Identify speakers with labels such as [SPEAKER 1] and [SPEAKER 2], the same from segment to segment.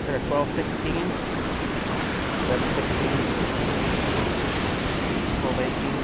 [SPEAKER 1] after a 12-16, 11-16, 12-18.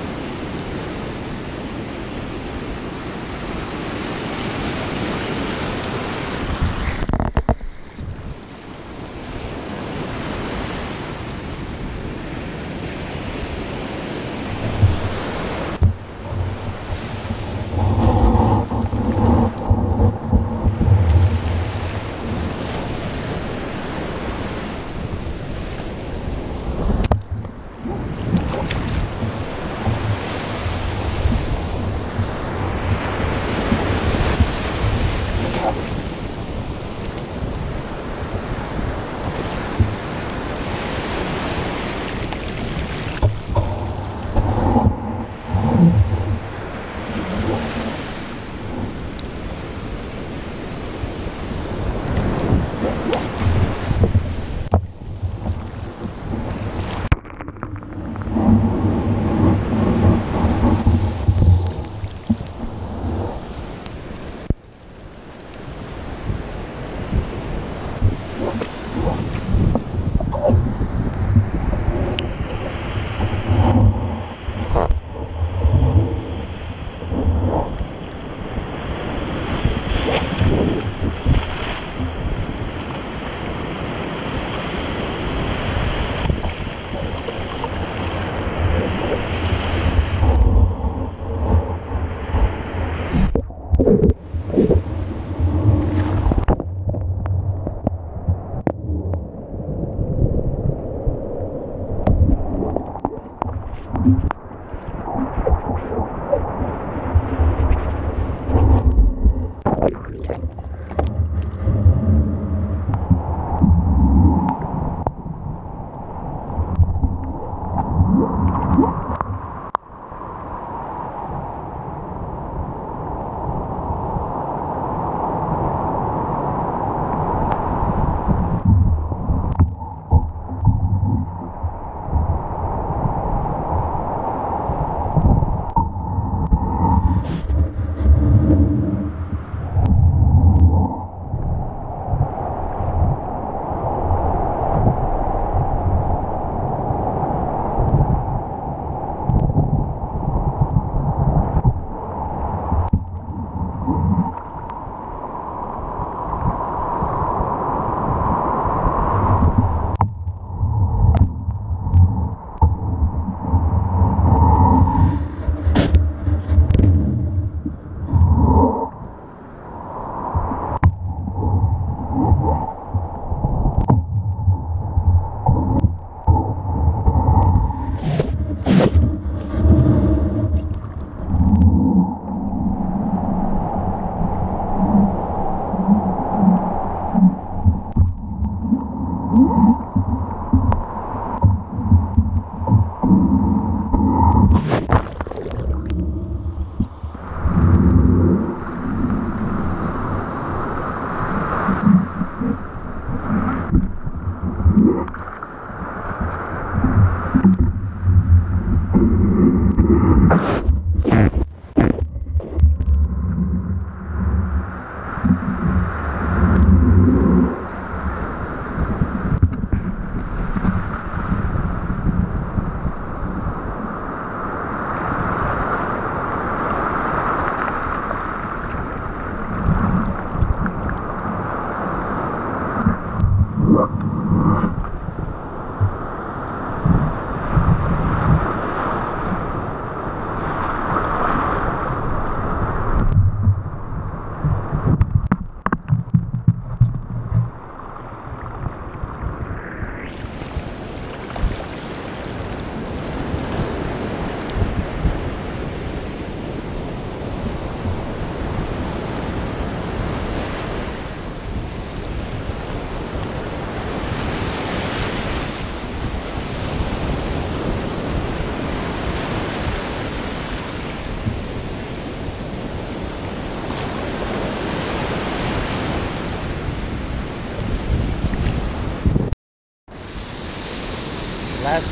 [SPEAKER 1] Last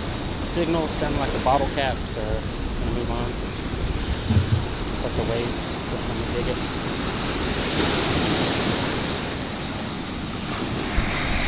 [SPEAKER 1] signal sounded like a bottle cap, so I'm just gonna move on. Plus the waves, let me dig it.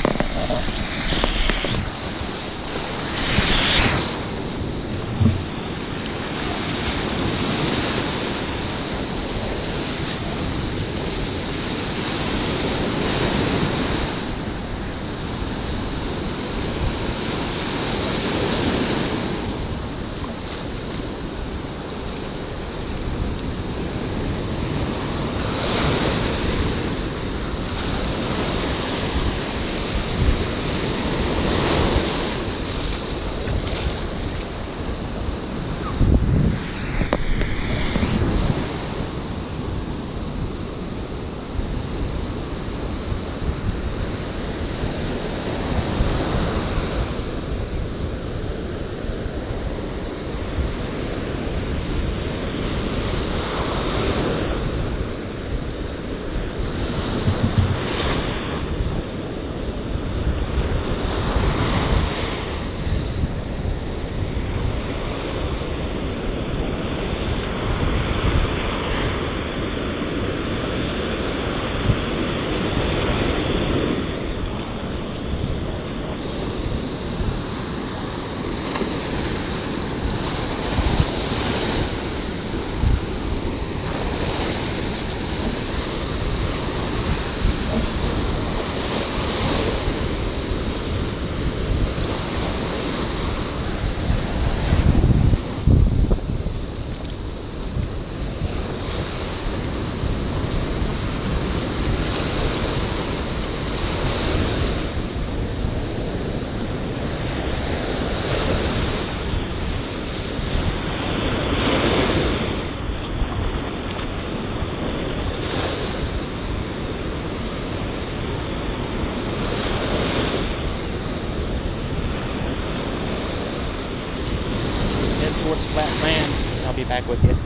[SPEAKER 1] Towards Flat Land. I'll be back with you.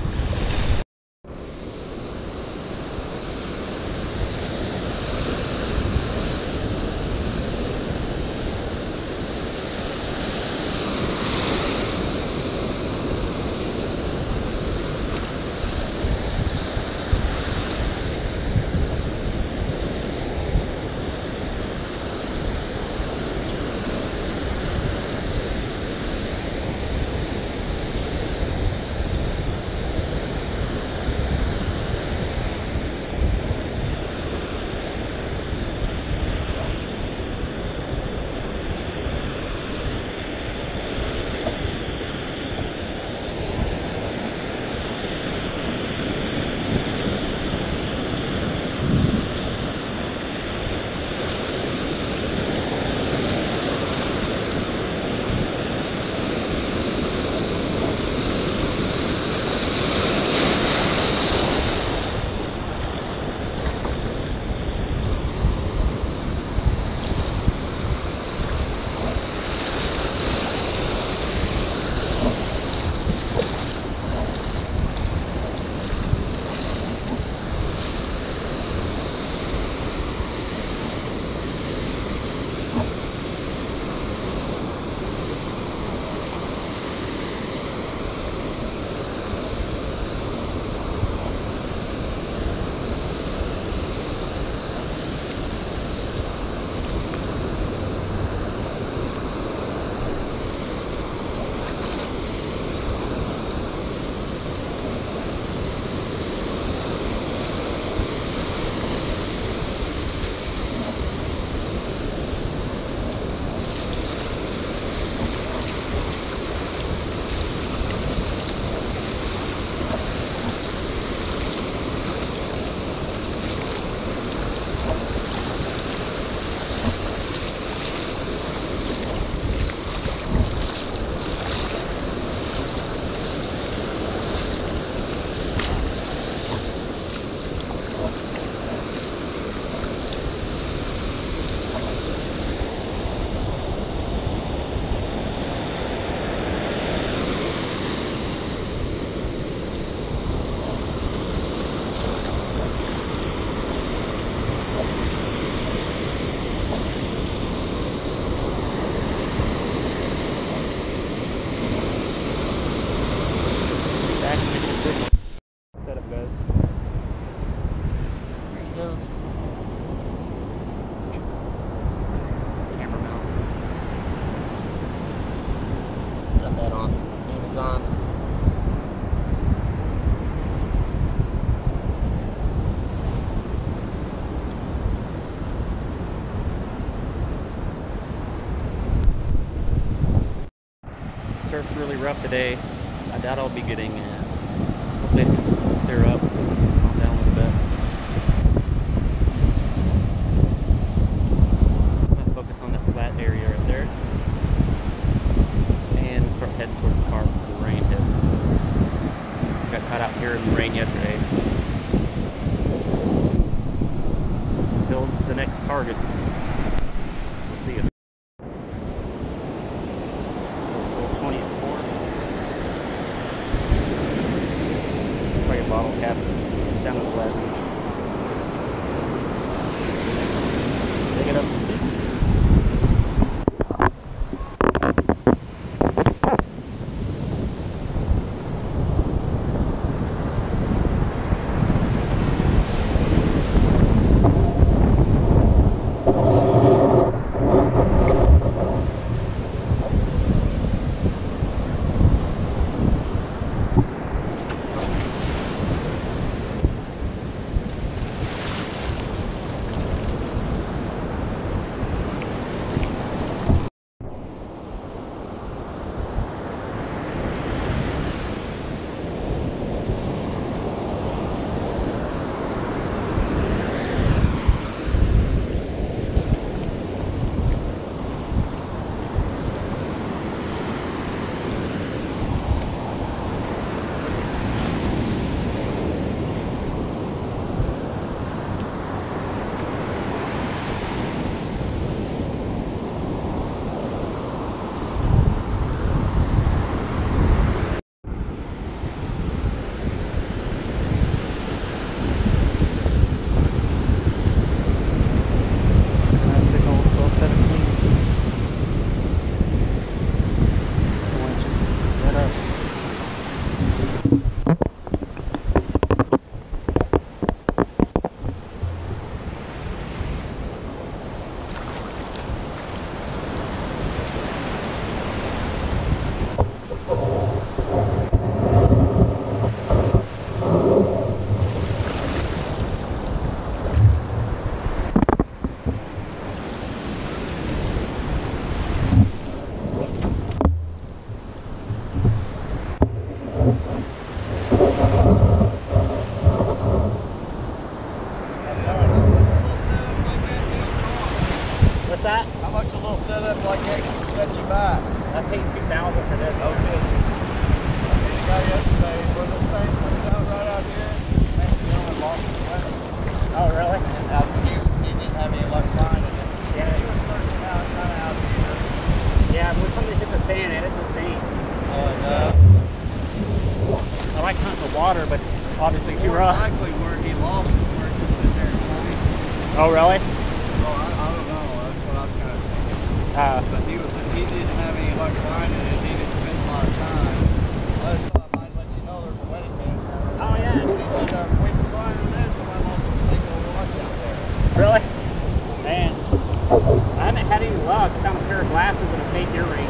[SPEAKER 1] surf's really rough today. I doubt I'll be getting it. Hopefully it can clear up, calm down a little bit. I'm gonna focus on that flat area right there. And start heading towards the car before the rain hits. Got caught out here in the rain yesterday. Until the next target. We'll see you. 24. Probably a bottle cap down the glasses. Take it up to see. What's that?
[SPEAKER 2] How much a little setup like that can set you back?
[SPEAKER 1] I paid $2,000 for this.
[SPEAKER 2] Oh, good. I seen a guy yesterday where this thing comes out right out here. Man, he only lost his weapon.
[SPEAKER 1] Oh, really?
[SPEAKER 2] And he didn't have any luck finding it.
[SPEAKER 1] Yeah.
[SPEAKER 2] He was searching out kind of out here.
[SPEAKER 1] Yeah, when somebody hits a sand, it just sinks. I like hunting the water, but it's obviously too rough.
[SPEAKER 2] Likely where he lost is where he just sitting there and sank.
[SPEAKER 1] Oh, really?
[SPEAKER 2] Well, I don't know. That's what I was kind of thinking. But he didn't have any luck finding it. He didn't spend a lot of time. I just thought I might let you know there's a wedding band.
[SPEAKER 1] Oh, yeah.
[SPEAKER 2] He said, we were finding this, and I lost some signal watch out there.
[SPEAKER 1] Really? Man. I haven't had any luck. I found a pair of glasses and a fake earring.